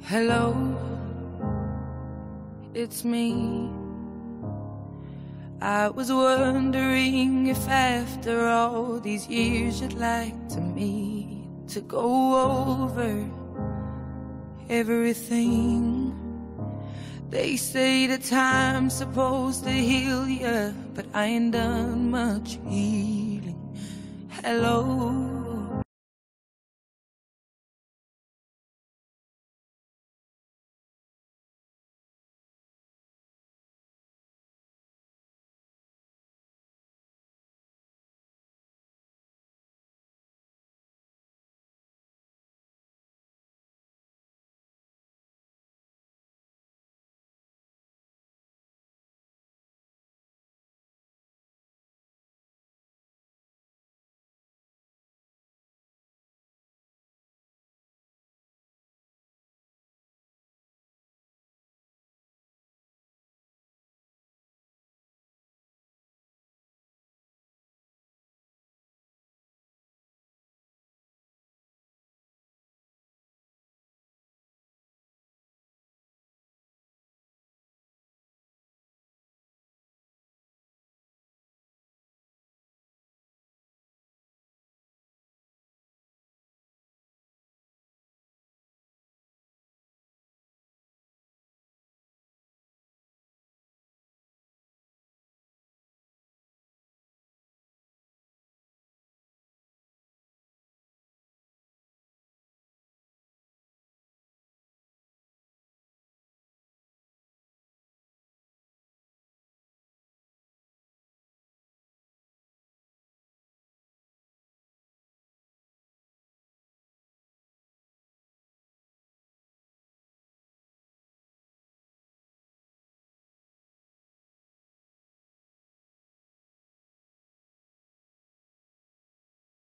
Hello, it's me. I was wondering if after all these years you'd like to meet to go over everything. They say the time's supposed to heal ya, but I ain't done much healing. Hello,